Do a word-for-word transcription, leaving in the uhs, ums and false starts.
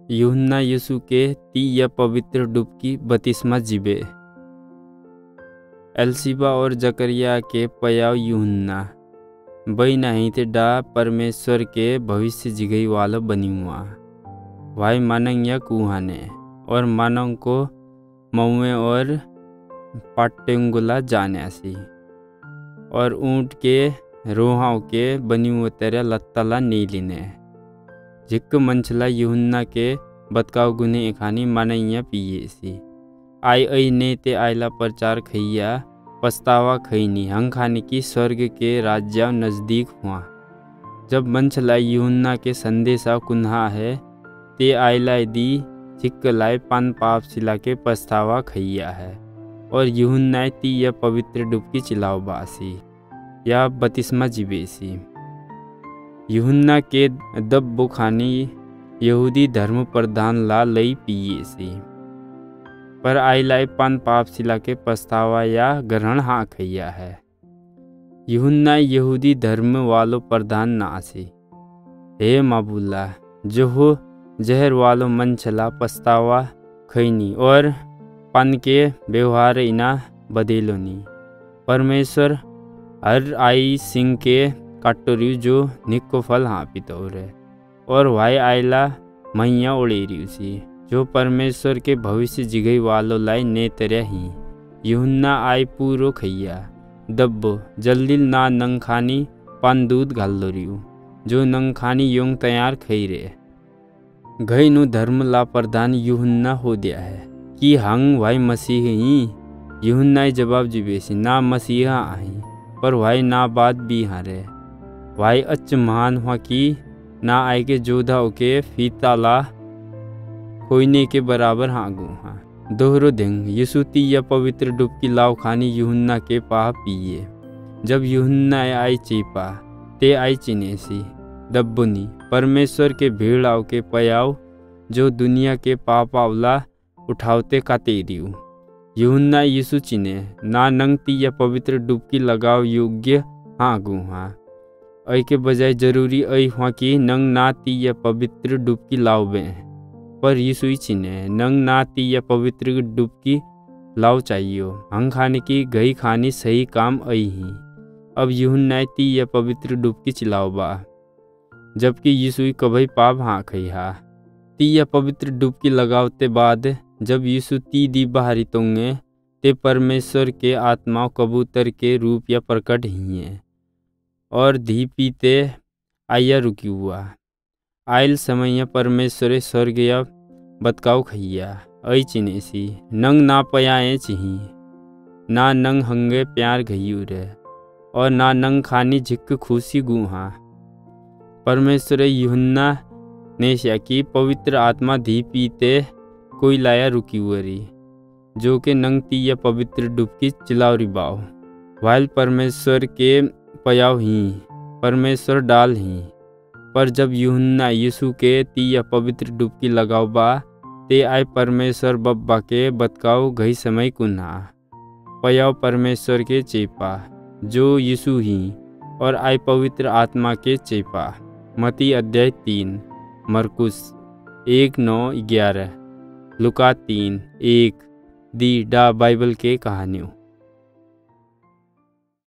यूहन्ना यीशु के ती या पवित्र डुबकी बपतिस्मा जिबे। एलसीबा और जकरिया के पयाव यूहन्ना बई नहीं ते डा परमेश्वर के भविष्य जिगई वाला बनी हुआ भाई मानंग या कुहाने और मानंग को मऊए और पाटेंगुला जान्यासी और ऊंट के रोहाओं के बनी हुए तेरे लत्तला नीलिने जिक्क मंचला यूहन्ना के बतकाव गुने एखानी मानैया पिए सी आई आई ने ते आयला प्रचार खैया पछतावा खैनी हंग खाने की स्वर्ग के राज्य नज़दीक हुआ। जब मंचला यूहन्ना के संदेशा कुन्हा है ते आयला दी चिक्कलाय पान पाप सिला के पछतावा खैया है और यूहन्ना ती या पवित्र डुबकी चिलाव बासी या बपतिस्मा जिबेसी। यूहन्ना के दब्बो खानी यहूदी धर्म प्रधान ला लई पिए सी पर आइलाई पान पाप सिला के पछतावा या ग्रहण हाँ खैया है। यूहन्ना यहूदी धर्म वालों प्रधान नासी हे माबुल्ला जो हो जहर वालों मन चला पछतावा खैनी और पान के व्यवहार इना बदेलोनी परमेश्वर हर आई सिंह के काटोरियु जो निको फल हाँ पितौरे और वाई आयला मैया ओड़ेरियु सी जो परमेश्वर के भविष्य जिगई वालों लाई ने तरह ही। यूहन्ना आई पूरो खैया दब्बो जल्दी ना नंग खानी पान दूध घाल लोरियु जो नंग खानी योंग तैयार खई रे घई नु धर्म ला प्रधान यूहन्ना हो दिया है कि हंग वाई मसीह ही। यूहन्ना जवाब जिबेसी ना मसीहा आई पर वाई ना बात भी हारे वाई अच्छ महान हुआ कि ना आए के जोधा ओके फीताला खोईने के बराबर हाँगू हाँ दोहरो देंग यीशु ती या पवित्र डुबकी लाव खानी यूहन्ना के पाह पिए। जब यूहन्ना आई चीपा ते आई चिनेसी दब्बुनी परमेश्वर के भीड़ आव के पयाव जो दुनिया के पाप आवला उठावते का तेरियु। यूहन्ना यीशु चिने ना नंग ती या पवित्र डुबकी लगाव योग्य हाँगू हाँ ऐ के बजाय जरूरी ऐ हुआ कि नंग ना ती या पवित्र डुबकी लाव बे पर यीशु ही चिने नंग ना ती या पवित्र डुबकी लाव चाहिए हंग खाने की गई खानी सही काम आई ही। अब यूहन्ना ती या पवित्र डुबकी चिलाव बा जबकि यीशु ही कभी पाप हाँ खई हा ती या पवित्र डुबकी लगावते बाद जब यीशु ती दी बाहरी तोंगे ते परमेश्वर के आत्मा कबूतर के रूप या प्रकट ही है और धी पीते आया रुकी हुआ आयल समय परमेश्वर स्वर्ग या बतकाव खैया ऐ चिनेसी नंग ना पयाए चिही ना नंग हंगे प्यार घयू रे और ना नंग खानी झिक खुशी गुहा। परमेश्वर यूहन्ना ने की पवित्र आत्मा धी पीते कोई लाया रुकी हुई जो के नंग ती या पवित्र डुबकी चिलावरी बाव वाइल परमेश्वर के पयाव ही परमेश्वर डाल ही पर जब यूहन्ना यीशु के ती या पवित्र डुबकी लगाव बा ते आय परमेश्वर बब्बा के बतकाव घई समय कुन्हा पयाव परमेश्वर के चेपा जो यीशु ही और आय पवित्र आत्मा के चेपा। मती अध्याय तीन मरकुस एक नौ ग्यारह लुका तीन एक दी डा बाइबल के कहानियों।